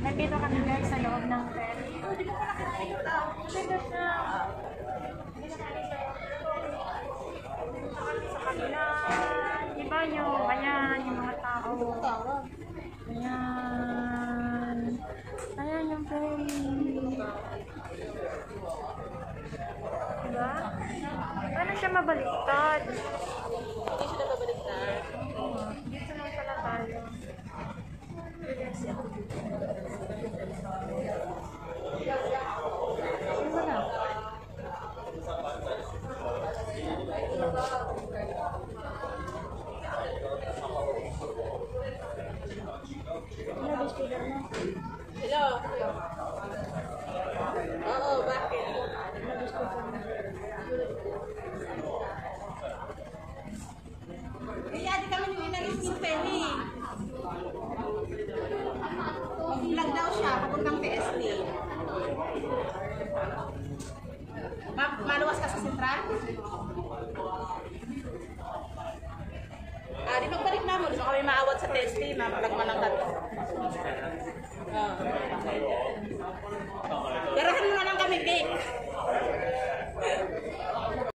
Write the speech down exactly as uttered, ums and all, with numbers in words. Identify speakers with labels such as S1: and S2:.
S1: Nandito kami guys sa loob ng ferry. Hindi ko pa nakikita. Ganda na. Sa kanila. Iba nyo. Ayan yung mga tao. Ayan. Ayan yung ferry. Diba? Paano siya mabaliktad?
S2: Hindi siya nababaliktad.
S1: Oo. Dito naman pala tayo. Ano na? Ano speaker mo?
S2: Hello? Oo, bakit?
S1: Ano speaker mo?
S2: Kaya di kami nung inalis ng ferry. Mag-vlog daw siya, papuntang P S D. Ma maluwas ka sa sentral? Ah, di magbalik na mo. Di ba kami maawat sa testing na malagman ng tato? Ah. Garahan mo na lang kami, Vic.